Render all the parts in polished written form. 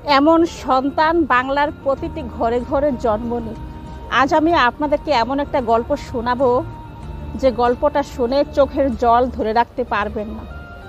এমন সন্তান বাংলার প্রতিটি ঘরে ঘরে জন্ম নেয়। আজ আমি আপনাদেরকে এমন একটা গল্প শোনাবো যে গল্পটা শুনে চোখের জল ধরে রাখতে পারবেন না।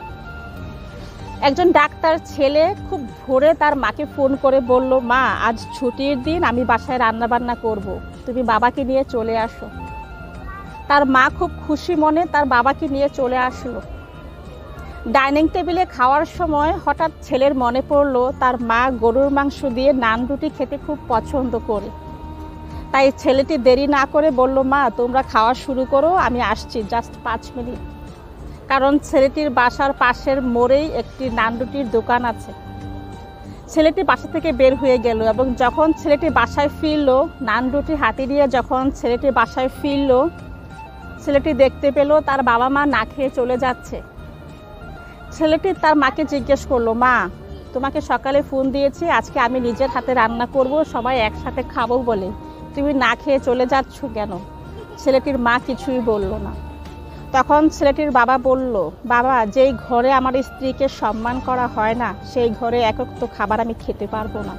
একজন ডাক্তার ছেলে খুব ভোরে তার মাকে ফোন করে বলল, মা আজ ছুটির দিন, আমি বাসায় রান্না বান্না করব, তুমি বাবাকে নিয়ে চলে আসো। তার মা খুব খুশি মনে তার বাবাকে নিয়ে চলে আসলো। ডাইনিং টেবিলে খাওয়ার সময় হঠাৎ ছেলের মনে পড়ল তার মা গরুর মাংস দিয়ে নান রুটি খেতে খুব পছন্দ করে। তাই ছেলেটি দেরি না করে বলল, মা তোমরা খাওয়া শুরু করো, আমি আসছি, জাস্ট 5 মিনিট। কারণ ছেলেটির বাসার পাশের মোড়েই একটি নান রুটির দোকান আছে। ছেলেটি বাসা থেকে বের হয়ে গেল এবং যখন ছেলেটি বাসায় ফিরল, নান রুটি হাতে নিয়ে যখন ছেলেটি বাসায় ফিরল, ছেলেটি দেখতে পেল তার বাবা মা না খেয়ে চলে যাচ্ছে। ছেলেটি তার মাকে জিজ্ঞেস করলো, মা তোমাকে সকালে ফোন দিয়েছি, আজকে আমি নিজের হাতে রান্না করব, সবাই একসাথে খাবো বলে, তুমি না খেয়ে চলে যাচ্ছ কেন? ছেলেটির মা কিছুই বলল না। তখন ছেলেটির বাবা বলল, বাবা যেই ঘরে আমার স্ত্রীকে সম্মান করা হয় না, সেই ঘরে একক তো খাবার আমি খেতে পারবো না।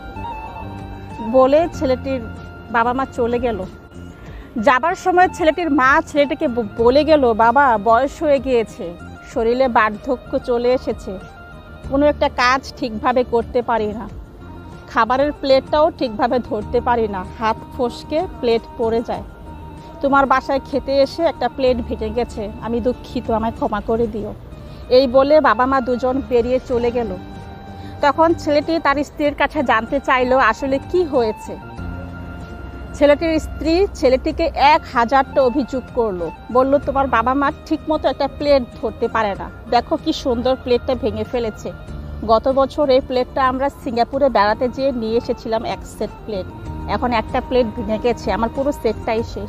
বলে ছেলেটির বাবা মা চলে গেল। যাবার সময় ছেলেটির মা ছেলেটিকে বলে গেল, বাবা বয়স হয়ে গিয়েছে, শরীরে বার্ধক্য চলে এসেছে, কোনো একটা কাজ ঠিকভাবে করতে পারি না, খাবারের প্লেটটাও ঠিকভাবে ধরতে পারি না, হাত ফসকে প্লেট পড়ে যায়, তোমার বাসায় খেতে এসে একটা প্লেট ভেঙে গেছে, আমি দুঃখিত, আমায় ক্ষমা করে দিও। এই বলে বাবা মা দুজন বেরিয়ে চলে গেল। তখন ছেলেটি তার স্ত্রীর কাছে জানতে চাইলো আসলে কি হয়েছে। ছেলেটির স্ত্রী ছেলেটিকে 1000টা অভিযোগ করলো, বলল তোমার বাবা মা ঠিক মতো একটা প্লেট ধরতে পারে না, দেখো কি সুন্দর প্লেটটা ভেঙে ফেলেছে, গত বছর এই প্লেটটা আমরা সিঙ্গাপুরে বেড়াতে যেয়ে নিয়ে এসেছিলাম 1 সেট প্লেট, এখন একটা প্লেট ভেঙে গেছে, আমার পুরো সেটটাই শেষ।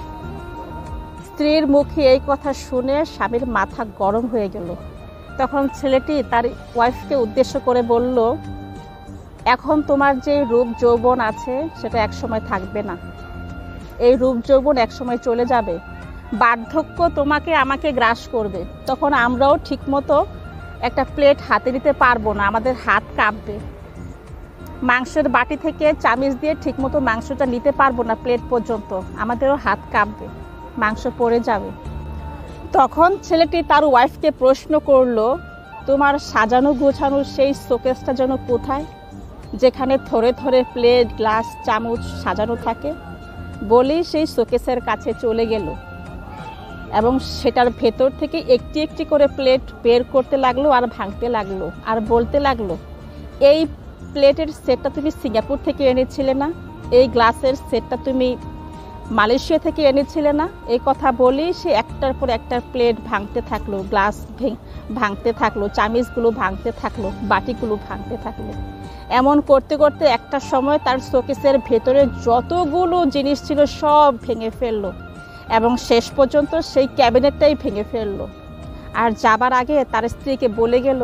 স্ত্রীর মুখে এই কথা শুনে স্বামীর মাথা গরম হয়ে গেল। তখন ছেলেটি তার ওয়াইফকে উদ্দেশ্য করে বলল, এখন তোমার যে রূপ যৌবন আছে সেটা একসময় থাকবে না, এই রূপ যৌবন একসময় চলে যাবে, বার্ধক্য তোমাকে আমাকে গ্রাস করবে, তখন আমরাও ঠিকমতো একটা প্লেট হাতে নিতে পারবো না, আমাদের হাত কাঁপবে, মাংসের বাটি থেকে চামিচ দিয়ে ঠিকমতো মাংসটা নিতে পারবো না প্লেট পর্যন্ত, আমাদেরও হাত কাঁপবে, মাংস পড়ে যাবে। তখন ছেলেটি তার ওয়াইফকে প্রশ্ন করলো, তোমার সাজানো গোছানো সেই শোকেসটা যেন কোথায়, যেখানে থরে থরে প্লেট গ্লাস চামচ সাজানো থাকে? বলেই সেই শোকেসের কাছে চলে গেল এবং সেটার ভেতর থেকে একটি একটি করে প্লেট বের করতে লাগলো আর ভাঙতে লাগলো আর বলতে লাগলো, এই প্লেটের সেটটা তুমি সিঙ্গাপুর থেকে এনেছিলে না, এই গ্লাসের সেটটা তুমি মালয়েশিয়া থেকে এনেছিলে না। এই কথা বলেই সে একটার পর একটা প্লেট ভাঙতে থাকলো, গ্লাস ভাঙতে থাকলো, চামিচগুলো ভাঙতে থাকলো, বাটিগুলো ভাঙতে থাকলো। এমন করতে করতে একটা সময় তার শোকেসের ভেতরে যতগুলো জিনিস ছিল সব ভেঙে ফেললো এবং শেষ পর্যন্ত সেই ক্যাবিনেটটাই ভেঙে ফেললো। আর যাবার আগে তার স্ত্রীকে বলে গেল,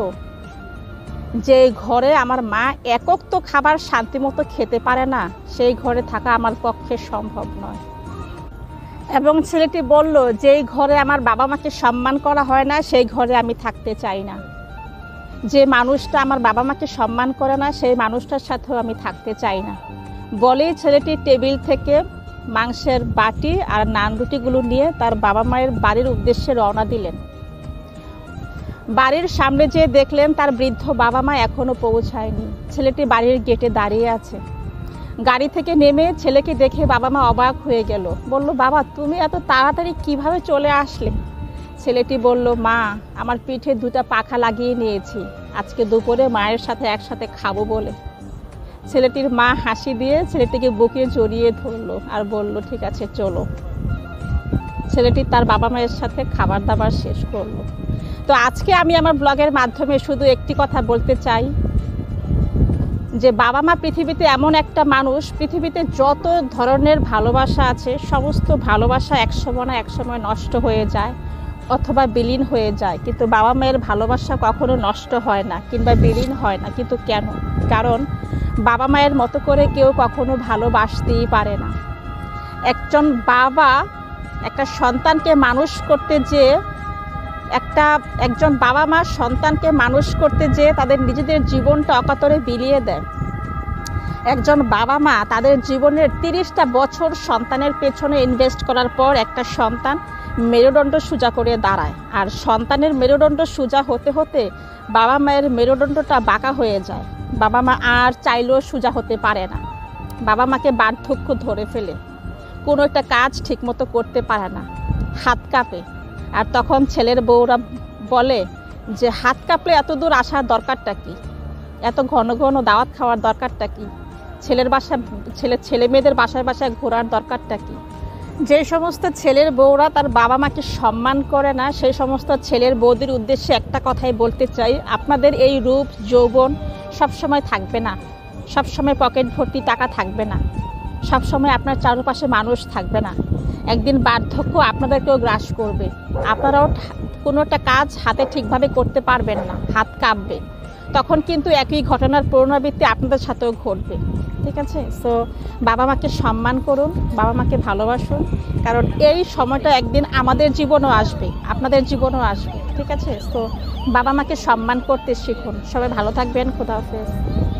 যে ঘরে আমার মা একক তো খাবার শান্তিমতো খেতে পারে না, সেই ঘরে থাকা আমার পক্ষে সম্ভব নয়। এবং ছেলেটি বলল, যেই ঘরে আমার বাবা মাকে সম্মান করা হয় না, সেই ঘরে আমি থাকতে চাই না, যে মানুষটা আমার বাবা মাকে সম্মান করে না, সেই মানুষটার সাথেও আমি থাকতে চাই না। বলেই ছেলেটি টেবিল থেকে মাংসের বাটি আর নান রুটিগুলো নিয়ে তার বাবা মায়ের বাড়ির উদ্দেশ্যে রওনা দিলেন। বাড়ির সামনে যেয়ে দেখলেন তার বৃদ্ধ বাবা মা এখনো পৌঁছায়নি। ছেলেটি বাড়ির গেটে দাঁড়িয়ে আছে। গাড়ি থেকে নেমে ছেলেকে দেখে বাবা মা অবাক হয়ে গেল, বলল, বাবা তুমি এত তাড়াতাড়ি কিভাবে চলে আসলে? ছেলেটি বলল, মা আমার পিঠে 2টা পাখা লাগিয়ে নিয়েছি, আজকে দুপুরে মায়ের সাথে একসাথে খাবো বলে। ছেলেটির মা হাসি দিয়ে ছেলেটিকে বুকে জড়িয়ে ধরলো আর বলল, ঠিক আছে চলো। ছেলেটি তার বাবা মায়ের সাথে খাবার দাবার শেষ করলো। তো আজকে আমি আমার ব্লগের মাধ্যমে শুধু একটি কথা বলতে চাই, যে বাবা মা পৃথিবীতে এমন একটা মানুষ, পৃথিবীতে যত ধরনের ভালোবাসা আছে সমস্ত ভালোবাসা একসময় না একসময় নষ্ট হয়ে যায় অথবা বিলীন হয়ে যায়, কিন্তু বাবা মায়ের ভালোবাসা কখনো নষ্ট হয় না কিংবা বিলীন হয় না। কিন্তু কেন? কারণ বাবা মায়ের মতো করে কেউ কখনো ভালোবাসতেই পারে না। একজন বাবা একটা সন্তানকে মানুষ করতে যেয়ে একজন বাবা মা সন্তানকে মানুষ করতে যেয়ে তাদের নিজেদের জীবনটা অকাতরে বিলিয়ে দেয়। একজন বাবা মা তাদের জীবনের 30টা বছর সন্তানের পেছনে ইনভেস্ট করার পর একটা সন্তান মেরুদণ্ড সোজা করে দাঁড়ায়, আর সন্তানের মেরুদণ্ড সোজা হতে হতে বাবা মায়ের মেরুদণ্ডটা বাঁকা হয়ে যায়। বাবা মা আর চাইলেও সোজা হতে পারে না, বাবা মাকে বার্ধক্য ধরে ফেলে, কোনো একটা কাজ ঠিকমতো করতে পারে না, হাত কাঁপে। আর তখন ছেলের বউরা বলে যে হাত কাঁপলে এত দূর আসার দরকারটা কি, এত ঘন ঘন দাওয়াত খাওয়ার দরকারটা কি, ছেলে মেয়েদের বাসায় বাসায় ঘোরার দরকারটা কি। যে সমস্ত ছেলের বউরা তার বাবা মাকে সম্মান করে না, সেই সমস্ত ছেলের বউদের উদ্দেশ্যে একটা কথাই বলতে চাই, আপনাদের এই রূপ যৌবন সবসময় থাকবে না, সবসময় পকেট ভর্তি টাকা থাকবে না, সবসময় আপনার চারপাশে মানুষ থাকবে না। একদিন বার্ধক্য আপনাদেরকেও গ্রাস করবে, আপনারাও কোনো একটা কাজ হাতে ঠিকভাবে করতে পারবেন না, হাত কাঁপবে। তখন কিন্তু একই ঘটনার পুনরাবৃত্তি আপনাদের সাথেও ঘটবে। ঠিক আছে? সো বাবা মাকে সম্মান করুন, বাবা মাকে ভালোবাসুন, কারণ এই সময়টা একদিন আমাদের জীবনও আসবে, আপনাদের জীবনও আসবে। ঠিক আছে? সো বাবা মাকে সম্মান করতে শিখুন। সবাই ভালো থাকবেন। খোদা হাফেজ।